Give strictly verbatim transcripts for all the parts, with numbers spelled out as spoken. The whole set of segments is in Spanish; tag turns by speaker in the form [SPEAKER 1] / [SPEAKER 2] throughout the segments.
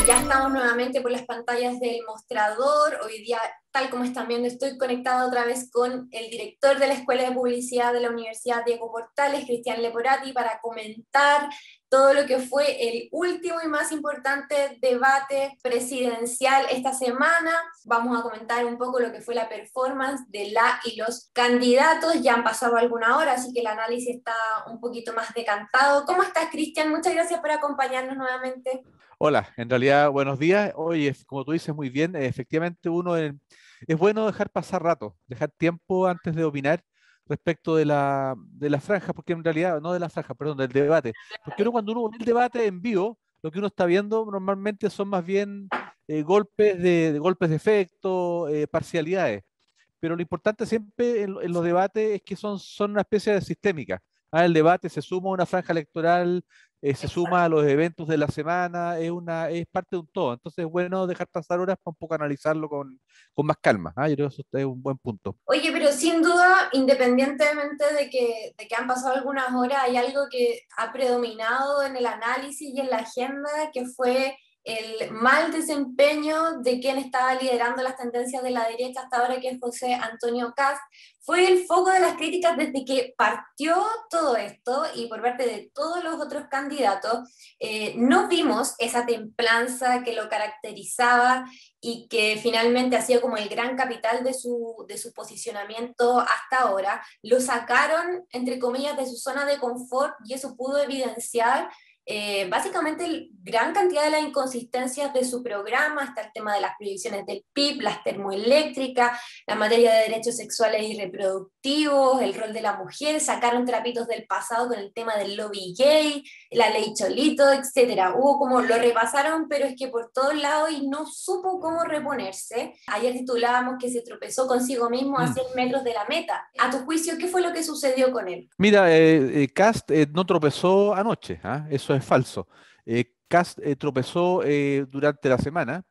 [SPEAKER 1] Ya estamos nuevamente por las pantallas del mostrador. Hoy día, tal como están viendo, estoy conectada otra vez con el director de la Escuela de Publicidad de la Universidad Diego Portales, Cristian Leporati, para comentar todo lo que fue el último y más importante debate presidencial esta semana. Vamos a comentar un poco lo que fue la performance de la y los candidatos. Ya han pasado alguna hora, así que el análisis está un poquito más decantado. ¿Cómo estás, Cristian? Muchas gracias por acompañarnos nuevamente.
[SPEAKER 2] Hola, en realidad buenos días. Oye, como tú dices muy bien, eh, efectivamente uno en- es bueno dejar pasar rato, dejar tiempo antes de opinar respecto de la, de la franja, porque en realidad, no de la franja, perdón, del debate, porque uno cuando uno ve el debate en vivo, lo que uno está viendo normalmente son más bien eh, golpes de, de golpes de efecto, eh, parcialidades, pero lo importante siempre en, en los debates es que son, son una especie de sistémica. Ah, el debate se suma a una franja electoral, eh, se suma a los eventos de la semana, es una, es parte de un todo. Entonces es bueno dejar pasar horas para un poco analizarlo con, con más calma. Ah, yo creo que eso es un buen punto.
[SPEAKER 1] Oye, pero sin duda, independientemente de que, de que han pasado algunas horas, hay algo que ha predominado en el análisis y en la agenda, que fue el mal desempeño de quien estaba liderando las tendencias de la derecha hasta ahora, que es José Antonio Kast. Fue el foco de las críticas desde que partió todo esto y por parte de todos los otros candidatos. Eh, no vimos esa templanza que lo caracterizaba y que finalmente ha sido como el gran capital de su, de su posicionamiento hasta ahora. Lo sacaron, entre comillas, de su zona de confort y eso pudo evidenciar eh, básicamente gran cantidad de las inconsistencias de su programa. Está el tema de las prohibiciones del P I B, las termoeléctricas, la materia de derechos sexuales y reproductivos, el rol de la mujer, sacaron trapitos del pasado con el tema del lobby gay, la ley Cholito, etcétera. Hubo como, lo repasaron, pero es que por todos lados y no supo cómo reponerse. Ayer titulábamos que se tropezó consigo mismo a
[SPEAKER 2] Mm.
[SPEAKER 1] cien metros de la meta. A tu juicio, ¿qué fue lo que sucedió con él?
[SPEAKER 2] Mira, eh, eh, Kast eh, no tropezó anoche, ¿ah? Eso es falso. Eh, Kast eh, tropezó eh, durante la semana.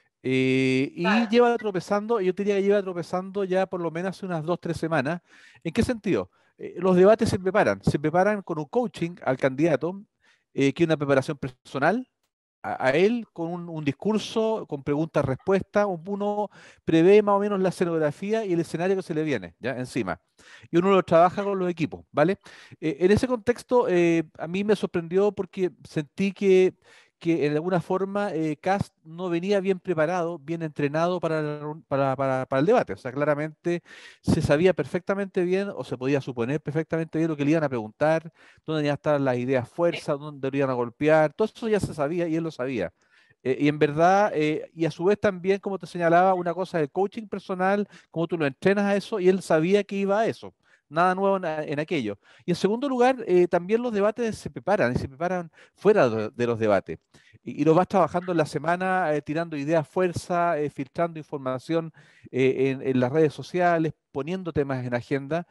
[SPEAKER 2] Eh, y
[SPEAKER 1] Claro.
[SPEAKER 2] lleva tropezando, yo te diría que lleva tropezando ya por lo menos hace unas dos, tres semanas. ¿En qué sentido? Eh, los debates se preparan, se preparan con un coaching al candidato, eh, que es una preparación personal, a, a él con un, un discurso, con preguntas-respuestas, uno prevé más o menos la escenografía y el escenario que se le viene, ¿ya? Encima. Y uno lo trabaja con los equipos, ¿vale? Eh, en ese contexto, eh, a mí me sorprendió porque sentí que que en alguna forma eh, Kast no venía bien preparado, bien entrenado para, la reun- para, para- para el debate. O sea, claramente se sabía perfectamente bien o se podía suponer perfectamente bien lo que le iban a preguntar, dónde iban a estar las ideas fuerzas, dónde lo iban a golpear. Todo eso ya se sabía y él lo sabía. Eh, y en verdad, eh, y a su vez también, como te señalaba, una cosa del coaching personal, cómo tú lo entrenas a eso, y él sabía que iba a eso. Nada nuevo en, a- en aquello. Y en segundo lugar, eh, también los debates se preparan y se preparan fuera de, de los debates. Y, y lo vas trabajando en la semana, eh, tirando ideas fuerza, eh, filtrando información eh, en, en las redes sociales, poniendo temas en agenda.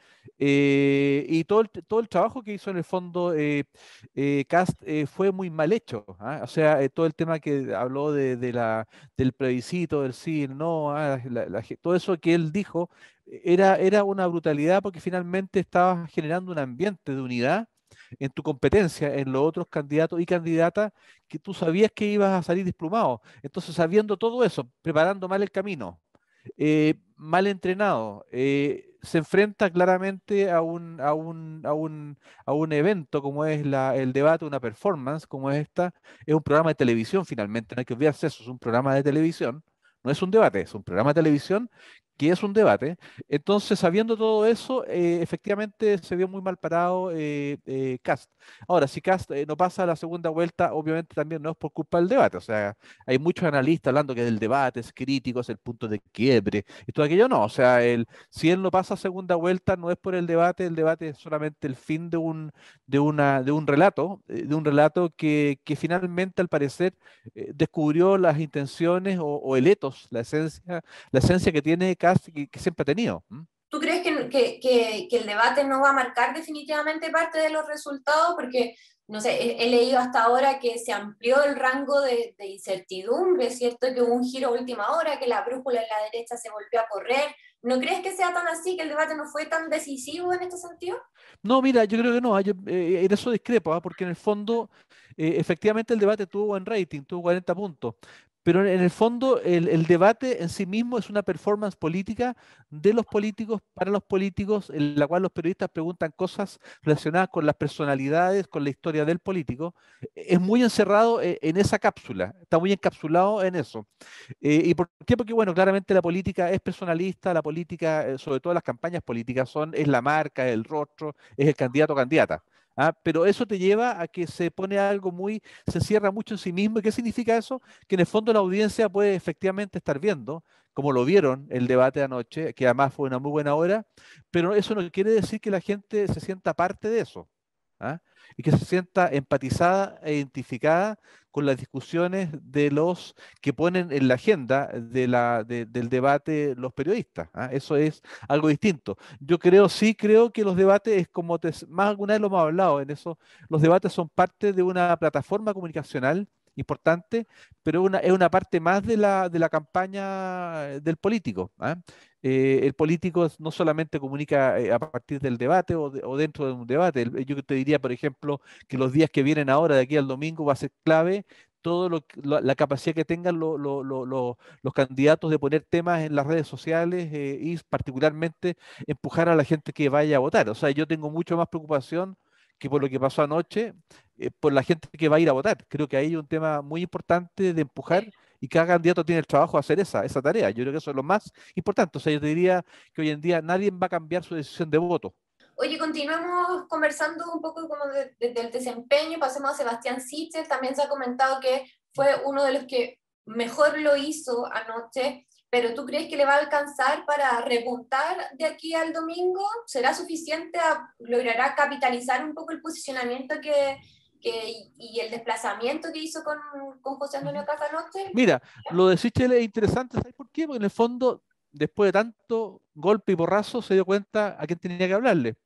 [SPEAKER 2] Eh, y todo el, todo el trabajo que hizo en el fondo eh, eh, Kast eh, fue muy mal hecho. ¿Ah? O sea, eh, todo el tema que habló de, de la, del plebiscito, del sí, el no, ah, la- la ge- todo eso que él dijo era, era una brutalidad porque finalmente estaba generando un ambiente de unidad en tu competencia, en los otros candidatos y candidatas que tú sabías que ibas a salir desplumado. Entonces, sabiendo todo eso, preparando mal el camino, eh, mal entrenado, eh, se enfrenta claramente a un, a un, a un, a un evento como es la, el debate, una performance como es esta, es un programa de televisión finalmente, no hay que olvidarse eso, es un programa de televisión, no es un debate, es un programa de televisión que es un debate. Entonces, sabiendo todo eso, eh, efectivamente se vio muy mal parado eh, eh, Kast. Ahora, si Kast eh, no pasa a la segunda vuelta, obviamente también no es por culpa del debate, o sea, hay muchos analistas hablando que del debate es crítico, es el punto de quiebre, y todo aquello no. O sea, el, si él no pasa a segunda vuelta, no es por el debate, el debate es solamente el fin de un, de una, de un relato, eh, de un relato que, que finalmente, al parecer, eh, descubrió las intenciones o, o el etos, la esencia, la esencia que tiene Kast que, que siempre ha tenido. ¿M?
[SPEAKER 1] ¿Tú crees que, que, que, que el debate no va a marcar definitivamente parte de los resultados? Porque, no sé, he, he leído hasta ahora que se amplió el rango de, de incertidumbre, ¿cierto? Que hubo un giro a última hora, que la brújula en la derecha se volvió a correr. ¿No crees que sea tan así, que el debate no fue tan decisivo en este sentido?
[SPEAKER 2] No, mira, yo creo que no, ah, yo, eh, en eso discrepo, ah, porque en el fondo Eh, efectivamente el debate tuvo buen rating, tuvo cuarenta puntos, pero en, en el fondo el, el debate en sí mismo es una performance política de los políticos para los políticos, en la cual los periodistas preguntan cosas relacionadas con las personalidades, con la historia del político. Es muy encerrado eh, en esa cápsula, está muy encapsulado en eso. Eh, ¿y por qué? Porque, bueno, claramente la política es personalista, la política, eh, sobre todo las campañas políticas, son, es la marca, es el rostro, es el candidato o candidata. ¿Ah? Pero eso te lleva a que se pone algo muy, se cierra mucho en sí mismo. ¿Y qué significa eso? Que en el fondo la audiencia puede efectivamente estar viendo, como lo vieron el debate de anoche, que además fue una muy buena hora, pero eso no quiere decir que la gente se sienta parte de eso. ¿Ah? Y que se sienta empatizada e identificada con las discusiones de los que ponen en la agenda de la, de- del debate los periodistas. ¿Ah? Eso es algo distinto. Yo creo, sí creo que los debates, es como te- más alguna vez lo hemos hablado en eso, los debates son parte de una plataforma comunicacional importante, pero una, es una parte más de la, de la campaña eh, del político. ¿Ah? Eh, el político no solamente comunica eh, a partir del debate o, de- o dentro de un debate. El- Yo te diría, por ejemplo, que los días que vienen ahora, de aquí al domingo, va a ser clave todo lo, que- la, la capacidad que tengan lo- lo- lo- lo- los candidatos de poner temas en las redes sociales eh, y particularmente empujar a la gente que vaya a votar. O sea, yo tengo mucho más preocupación que por lo que pasó anoche, eh, por la gente que va a ir a votar. Creo que ahí hay un tema muy importante de empujar y cada candidato tiene el trabajo de hacer esa, esa tarea. Yo creo que eso es lo más importante. O sea, yo te diría que hoy en día nadie va a cambiar su decisión de voto.
[SPEAKER 1] Oye, continuamos conversando un poco como de- de- del desempeño, pasemos a Sebastián Sichel, también se ha comentado que fue uno de los que mejor lo hizo anoche, pero ¿tú crees que le va a alcanzar para repuntar de aquí al domingo? ¿Será suficiente? A- ¿Logrará capitalizar un poco el posicionamiento que, que, y el desplazamiento que hizo con, con José Antonio
[SPEAKER 2] Ujú.
[SPEAKER 1] Caz anoche?
[SPEAKER 2] Mira, lo de Sichel es interesante, ¿sabes por qué? Porque en el fondo, después de tanto golpe y porrazo, se dio cuenta a quién tenía que hablarle.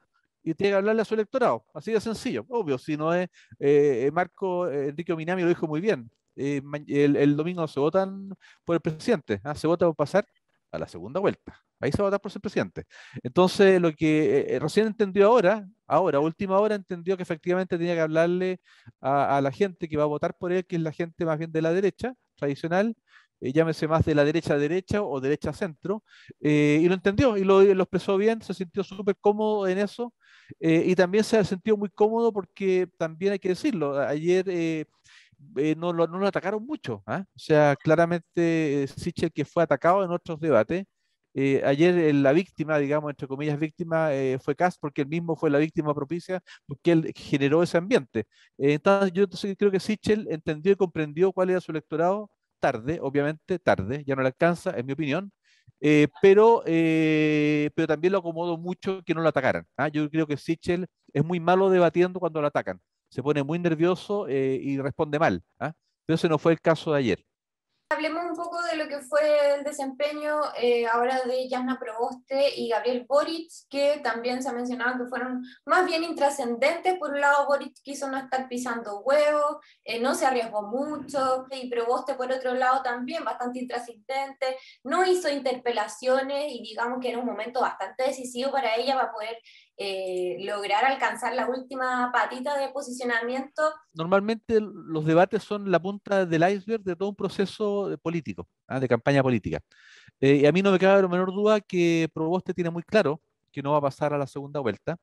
[SPEAKER 2] Y tiene que hablarle a su electorado. Así de sencillo. Obvio, si no es eh, Marco eh, Enrique Minami lo dijo muy bien. Eh, ma- el, el domingo no se votan por el presidente, ¿ah? Se vota por pasar a la segunda vuelta. Ahí se va a votar por ser presidente. Entonces, lo que eh, eh, recién entendió ahora, ahora, última hora, entendió que efectivamente tenía que hablarle a, a la gente que va a votar por él, que es la gente más bien de la derecha, tradicional, eh, llámese más de la derecha a derecha o derecha a centro, eh, y lo entendió y lo, lo expresó bien, se sintió súper cómodo en eso eh, y también se ha sentido muy cómodo porque también hay que decirlo, ayer eh, eh, no, lo, no lo atacaron mucho. ¿Ah? O sea, claramente eh, Sichel que fue atacado en otros debates. Eh, ayer eh, la víctima, digamos, entre comillas, víctima, eh, fue Kast porque él mismo fue la víctima propicia, porque él generó ese ambiente. Eh, entonces, yo entonces creo que Sichel entendió y comprendió cuál era su electorado tarde, obviamente tarde, ya no le alcanza, en mi opinión, eh, pero, eh, pero también lo acomodó mucho que no lo atacaran. ¿Ah? Yo creo que Sichel es muy malo debatiendo cuando lo atacan. Se pone muy nervioso eh, y responde mal. ¿Ah? Pero ese no fue el caso de ayer.
[SPEAKER 1] Hablemos un poco de lo que fue el desempeño eh, ahora de Jasna Proboste y Gabriel Boric, que también se ha mencionado que fueron más bien intrascendentes. Por un lado, Boric quiso no estar pisando huevos, eh, no se arriesgó mucho, y Proboste por otro lado también bastante intrascendente, no hizo interpelaciones y digamos que era un momento bastante decisivo para ella para poder eh, lograr alcanzar la última patita de posicionamiento.
[SPEAKER 2] Normalmente los debates son la punta del iceberg de todo un proceso de político, ¿ah? De campaña política. Eh, y a mí no me cabe la menor duda que Proboste tiene muy claro que no va a pasar a la segunda vuelta.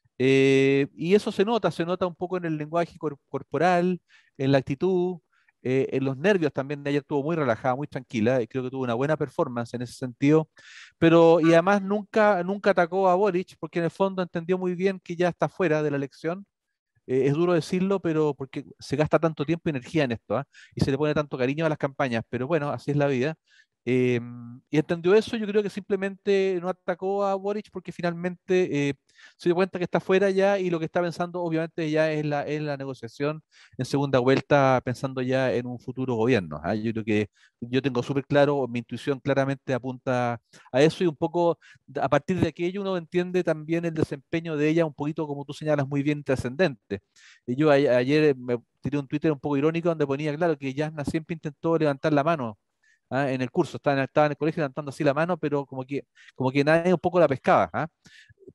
[SPEAKER 2] Eh, y eso se nota, se nota un poco en el lenguaje cor- corporal, en la actitud, eh, en los nervios también. Ayer estuvo muy relajada, muy tranquila, y creo que tuvo una buena performance en ese sentido. Pero, y además nunca, nunca atacó a Boric, porque en el fondo entendió muy bien que ya está fuera de la elección. Eh, es duro decirlo, pero porque se gasta tanto tiempo y energía en esto, ¿ah? Y se le pone tanto cariño a las campañas, pero bueno, así es la vida. Eh, y entendió eso, yo creo que simplemente no atacó a Boric porque finalmente eh, se dio cuenta que está fuera ya y lo que está pensando obviamente ya es la, es la negociación en segunda vuelta, pensando ya en un futuro gobierno. ¿Ah? Yo creo que yo tengo súper claro, mi intuición claramente apunta a eso y un poco a partir de aquello uno entiende también el desempeño de ella un poquito, como tú señalas, muy bien trascendente. Y yo a- ayer me tiré un Twitter un poco irónico donde ponía claro que Yasna siempre intentó levantar la mano. ¿Ah? En el curso, estaba en, estaba en el colegio levantando así la mano, pero como que, como que nadie un poco la pescaba. ¿Ah?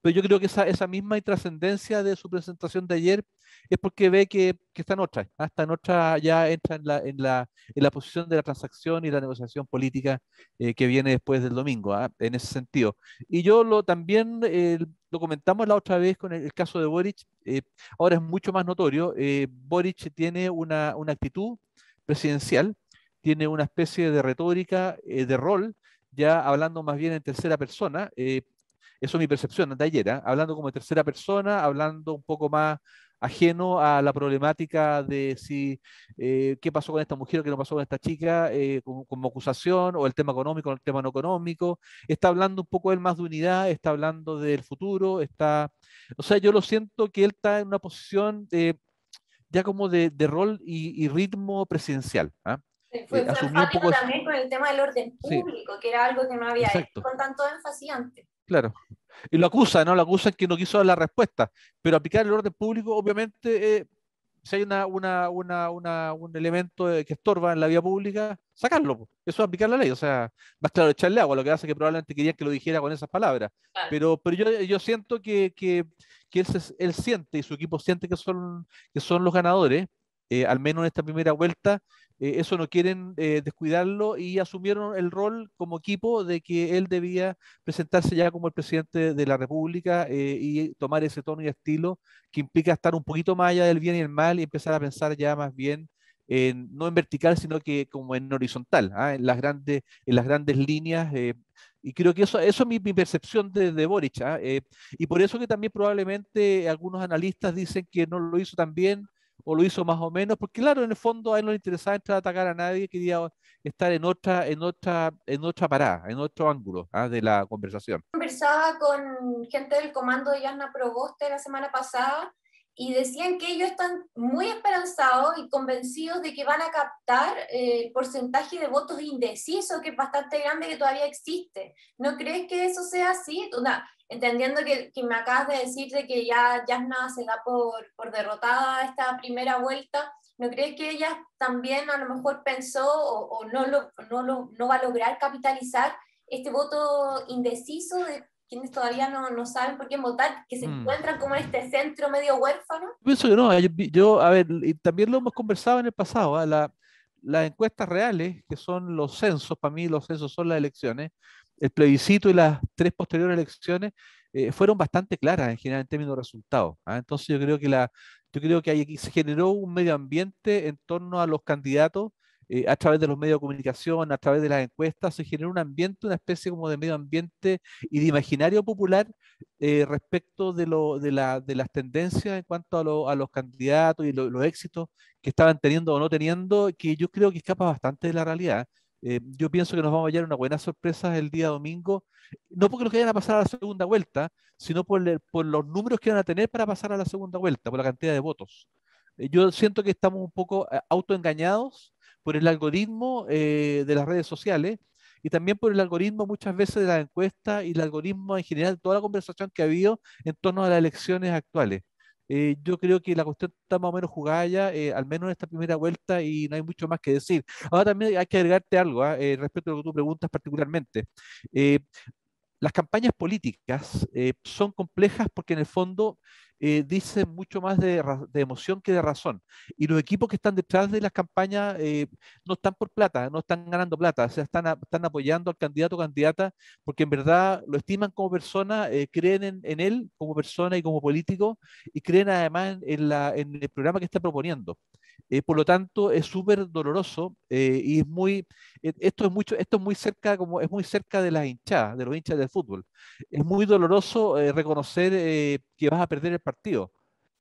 [SPEAKER 2] pero yo creo que esa, esa misma intrascendencia de su presentación de ayer es porque ve que, que está en otra, ¿ah? Está en otra, ya entra en la, en la, en la posición de la transacción y la negociación política eh, que viene después del domingo, ¿ah? En ese sentido. Y yo lo también eh, lo comentamos la otra vez con el, el caso de Boric, eh, ahora es mucho más notorio. eh, Boric tiene una, una actitud presidencial, tiene una especie de retórica, eh, de rol, ya hablando más bien en tercera persona. eh, eso es mi percepción de ayer, ¿ah? Hablando como de tercera persona, hablando un poco más ajeno a la problemática de si eh, qué pasó con esta mujer, qué no pasó con esta chica, eh, como, como acusación, o el tema económico, o el tema no económico. Está hablando un poco él más de unidad, está hablando del futuro, está, o sea, yo lo siento que él está en una posición de, ya como de, de rol y, y ritmo presidencial, ¿ah? Eh,
[SPEAKER 1] Fue, fue
[SPEAKER 2] asumió un
[SPEAKER 1] enfático
[SPEAKER 2] poco, es-
[SPEAKER 1] también con el tema del orden
[SPEAKER 2] sí,
[SPEAKER 1] público, que era algo que no había hecho
[SPEAKER 2] exacto,
[SPEAKER 1] con tanto énfasis antes.
[SPEAKER 2] claro. Y lo acusa, ¿no? Lo acusan que no quiso dar la respuesta, pero aplicar el orden público, obviamente, eh, si hay una, una, una, una- un elemento eh, que estorba en la vía pública, sacarlo, po. Eso es aplicar la ley. O sea, más claro, echarle agua, lo que hace que probablemente querían que lo dijera con esas palabras.
[SPEAKER 1] Claro.
[SPEAKER 2] Pero, pero yo, yo siento que, que, que él, se- él siente y su equipo siente que son, que son los ganadores, eh, al menos en esta primera vuelta. Eh, eso no quieren eh, descuidarlo y asumieron el rol como equipo de que él debía presentarse ya como el presidente de la República, eh, y tomar ese tono y estilo que implica estar un poquito más allá del bien y el mal y empezar a pensar ya más bien en, no en vertical, sino que como en horizontal, ¿ah? En las grandes, en las grandes líneas. eh, y creo que eso, eso es mi, mi percepción de, de Boric, ¿ah? Eh, y por eso que también probablemente algunos analistas dicen que no lo hizo tan bien o lo hizo más o menos, porque claro, en el fondo a él no le interesaba entrar a atacar a nadie, quería estar en otra, en otra, en otra parada, en otro ángulo, ¿ah? De la conversación.
[SPEAKER 1] Conversaba con gente del comando de Yasna Proboste la semana pasada y decían que ellos están muy esperanzados y convencidos de que van a captar eh, el porcentaje de votos indecisos, que es bastante grande, que todavía existe. ¿No crees que eso sea así? Una, entendiendo que, que me acabas de decir de que ya Yasna se da por, por derrotada esta primera vuelta, ¿no crees que ella también a lo mejor pensó o, o no, lo, no, lo, no va a lograr capitalizar este voto indeciso de quienes todavía no, no saben por quién votar, que se
[SPEAKER 2] Mm.
[SPEAKER 1] encuentran como en este centro medio huérfano?
[SPEAKER 2] Pienso que no, yo, yo, a ver, y también lo hemos conversado en el pasado, ¿ah? La- las encuestas reales, que son los censos, para mí los censos son las elecciones, el plebiscito y las tres posteriores elecciones, eh, fueron bastante claras en general en términos de resultados, ¿ah? Entonces yo creo que la, yo creo que ahí se generó un medio ambiente en torno a los candidatos, eh, a través de los medios de comunicación, a través de las encuestas, se generó un ambiente, una especie como de medio ambiente y de imaginario popular, eh, respecto de, lo, de, la, de las tendencias en cuanto a, lo- a los candidatos y lo- los éxitos que estaban teniendo o no teniendo, que yo creo que escapa bastante de la realidad. Eh, yo pienso que nos vamos a hallar una buena sorpresa el día domingo, no porque los que vayan a pasar a la segunda vuelta, sino por, el- por los números que van a tener para pasar a la segunda vuelta, por la cantidad de votos. Eh, yo siento que estamos un poco eh, autoengañados por el algoritmo eh, de las redes sociales y también por el algoritmo muchas veces de la encuesta y el algoritmo en general, toda la conversación que ha habido en torno a las elecciones actuales. Eh, yo creo que la cuestión está más o menos jugada ya, eh, al menos en esta primera vuelta, y no hay mucho más que decir. Ahora también hay que agregarte algo, ¿ah? Eh, respecto a lo que tú preguntas particularmente. Eh, las campañas políticas eh, son complejas porque en el fondo eh, dicen mucho más de, ra- de emoción que de razón. Y los equipos que están detrás de las campañas eh, no están por plata, no están ganando plata, o sea, están, a- están apoyando al candidato o candidata porque en verdad lo estiman como persona, eh, creen en, en él como persona y como político, y creen además en, en la, en el programa que está proponiendo. Eh, por lo tanto, es súper doloroso, eh, y es muy, eh, esto es mucho, esto es muy cerca, como es muy cerca de las hinchadas, de los hinchas del fútbol. Es muy doloroso eh, reconocer eh, que vas a perder el partido,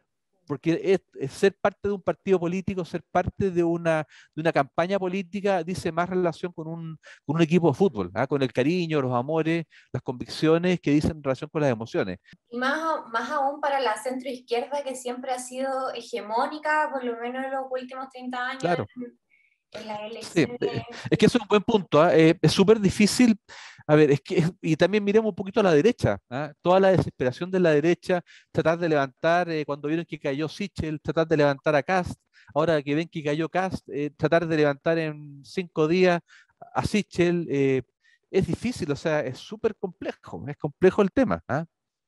[SPEAKER 2] porque es, es ser parte de un partido político, ser parte de una, de una campaña política, dice más relación con un, con un equipo de fútbol, ¿ah? Con el cariño, los amores, las convicciones que dicen en relación con las emociones.
[SPEAKER 1] Y más, más aún para la centroizquierda, que siempre ha sido hegemónica, por lo menos en los últimos treinta años
[SPEAKER 2] Claro.
[SPEAKER 1] en, en las
[SPEAKER 2] Sí,
[SPEAKER 1] elecciones.
[SPEAKER 2] eh, es que eso es un buen punto, ¿ah? Eh, es súper difícil. A ver, es que, y también miremos un poquito a la derecha, ¿ah? Toda la desesperación de la derecha, tratar de levantar, eh, cuando vieron que cayó Sichel, tratar de levantar a Kast, ahora que ven que cayó Kast, eh, tratar de levantar en cinco días a Sichel, eh, es difícil, o sea, es súper complejo, es complejo el tema, ¿ah?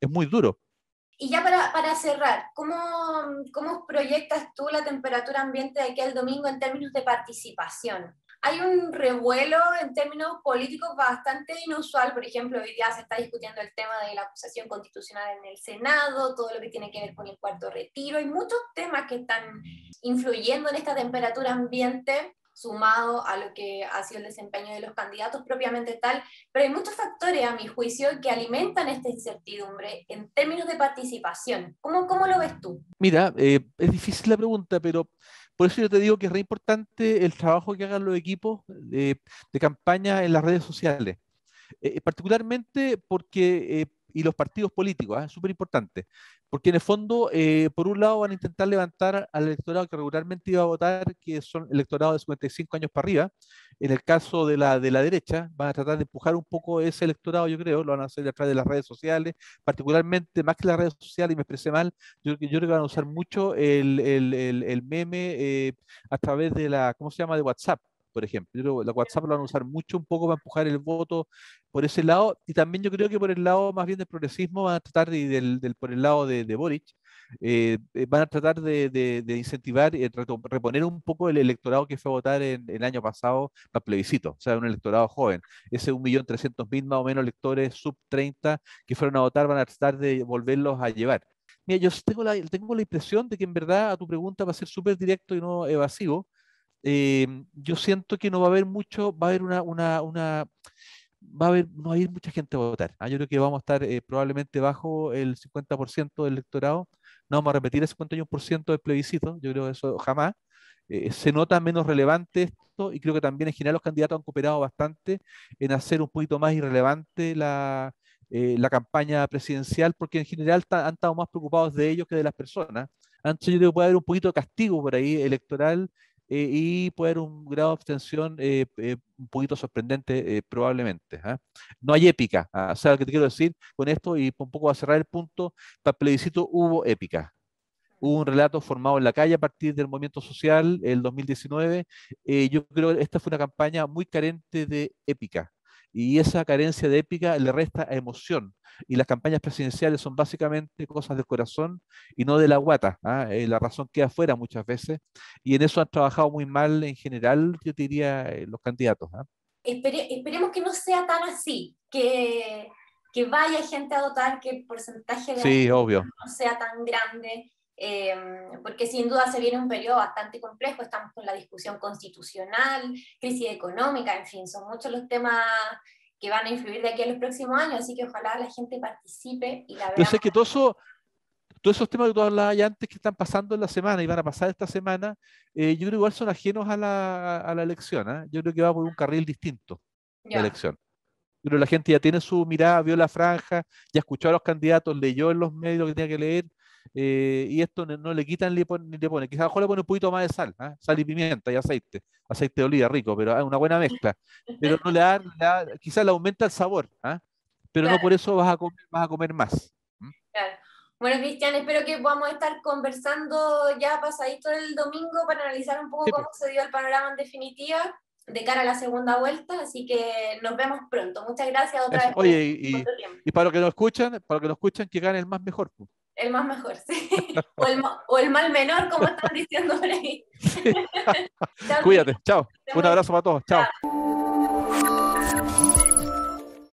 [SPEAKER 2] es muy duro.
[SPEAKER 1] Y ya para, para cerrar, ¿cómo, ¿cómo proyectas tú la temperatura ambiente de aquel domingo en términos de participación? Hay un revuelo en términos políticos bastante inusual. Por ejemplo, hoy día se está discutiendo el tema de la acusación constitucional en el Senado, todo lo que tiene que ver con el cuarto retiro. Hay muchos temas que están influyendo en esta temperatura ambiente, sumado a lo que ha sido el desempeño de los candidatos propiamente tal, pero hay muchos factores, a mi juicio, que alimentan esta incertidumbre en términos de participación. ¿Cómo, cómo lo ves tú?
[SPEAKER 2] Mira, eh, es difícil la pregunta, pero por eso yo te digo que es re importante el trabajo que hagan los equipos de, de campaña en las redes sociales. Eh, particularmente porque, eh, y los partidos políticos, ¿ah? Es súper importante, porque en el fondo, eh, por un lado, van a intentar levantar al electorado que regularmente iba a votar, que son electorados de cincuenta y cinco años para arriba. En el caso de la, de la derecha, van a tratar de empujar un poco ese electorado, yo creo, lo van a hacer a través de las redes sociales, particularmente, más que las redes sociales, y me expresé mal, yo, yo creo que van a usar mucho el, el, el, el meme eh, a través de la, ¿cómo se llama?, de WhatsApp, por ejemplo. Yo creo que la WhatsApp lo van a usar mucho un poco para empujar el voto por ese lado, y también yo creo que por el lado más bien del progresismo van a tratar, y del, del, por el lado de, de Boric, eh, eh, van a tratar de, de, de incentivar y reto- reponer un poco el electorado que fue a votar en, el año pasado para el plebiscito, o sea, un electorado joven. Ese un millón trescientos mil más o menos electores sub treinta que fueron a votar van a tratar de volverlos a llevar. Mira, yo tengo la, tengo la impresión de que en verdad a tu pregunta va a ser súper directo y no evasivo. Eh, yo siento que no va a haber mucho, va a haber una, una, una va a haber, no va a ir mucha gente a votar. ¿Ah? Yo creo que vamos a estar eh, probablemente bajo el cincuenta por ciento del electorado. No vamos a repetir el cincuenta y uno por ciento del plebiscito, yo creo que eso jamás. Eh, se nota menos relevante esto y creo que también en general los candidatos han cooperado bastante en hacer un poquito más irrelevante la, eh, la campaña presidencial, porque en general ta- han estado más preocupados de ellos que de las personas. Antes yo creo que puede haber un poquito de castigo por ahí electoral, eh, y puede haber un grado de abstención eh, eh, un poquito sorprendente, eh, probablemente. ¿Ah? No hay épica. ¿Ah? O sea, lo que te quiero decir con esto, y un poco a cerrar el punto, para el plebiscito hubo épica. Hubo un relato formado en la calle a partir del movimiento social, el dos mil diecinueve. Eh, yo creo que esta fue una campaña muy carente de épica. Y esa carencia de épica le resta a emoción. Y las campañas presidenciales son básicamente cosas del corazón y no de la guata. ¿Ah? Eh, la razón queda afuera muchas veces. Y en eso han trabajado muy mal en general, yo te diría, eh, los candidatos. ¿Ah?
[SPEAKER 1] Espere, esperemos que no sea tan así, que, que vaya gente a votar, que el porcentaje de
[SPEAKER 2] Sí,
[SPEAKER 1] abstención
[SPEAKER 2] obvio.
[SPEAKER 1] no sea tan grande, eh, porque sin duda se viene un periodo bastante complejo. Estamos con la discusión constitucional, crisis económica, en fin, son muchos los temas que van a influir de aquí a los próximos años, así que ojalá la gente participe y la
[SPEAKER 2] Pero
[SPEAKER 1] veamos.
[SPEAKER 2] sé que todo eso, todos esos temas que tú hablabas ya antes que están pasando en la semana y van a pasar esta semana, eh, yo creo que igual son ajenos a la, a la elección. ¿Ah? Yo creo que va por un carril distinto la
[SPEAKER 1] Ya.
[SPEAKER 2] elección. Pero la gente ya tiene su mirada, vio la franja, ya escuchó a los candidatos, leyó en los medios lo que tenía que leer, eh, y esto no, no le quitan ni le ponen, ni le ponen. Quizás a lo mejor le ponen un poquito más de sal, ¿ah? Sal y pimienta y aceite, aceite de oliva rico, pero es una buena mezcla. Pero no le da, le da- quizás le aumenta el sabor, ¿ah? Pero no por
[SPEAKER 1] Claro,
[SPEAKER 2] eso vas a comer, vas a comer más. ¿Mm?
[SPEAKER 1] claro. Bueno, Cristian, espero que podamos estar conversando ya pasadito el domingo para analizar un poco
[SPEAKER 2] Sí,
[SPEAKER 1] cómo
[SPEAKER 2] po.
[SPEAKER 1] se dio el panorama en definitiva de cara a la segunda vuelta, así que nos vemos pronto. Muchas gracias otra
[SPEAKER 2] Eso.
[SPEAKER 1] vez por
[SPEAKER 2] Oye,
[SPEAKER 1] este
[SPEAKER 2] y, y-
[SPEAKER 1] corto tiempo.
[SPEAKER 2] y para los que nos escuchan, para los que nos escuchan, que gane el más mejor, po.
[SPEAKER 1] El más mejor, sí. O el, ma- o el mal menor, como están diciendo por ahí.
[SPEAKER 2] Sí.
[SPEAKER 1] Chao, Cristian.
[SPEAKER 2] Cuídate, chao.
[SPEAKER 1] Que estés
[SPEAKER 2] Un
[SPEAKER 1] muy
[SPEAKER 2] abrazo para todos, chao.
[SPEAKER 1] bien.